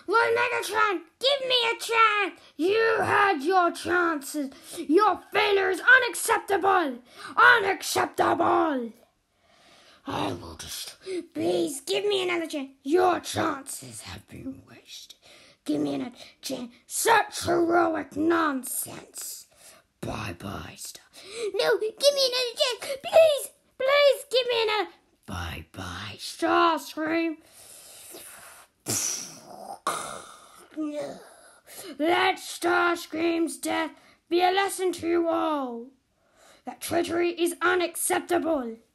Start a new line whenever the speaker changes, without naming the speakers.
Well, Megatron, give me a chance. You had your chances. Your failure is unacceptable. Unacceptable. I will just... Please, give me another chance. Your chances have been wasted. Give me another chance. Such heroic nonsense. Bye-bye, Star. No, give me another chance. Please, please, give me another... Bye-bye, StarScream. Let StarScreams Death be a lesson to you all. That treachery is unacceptable.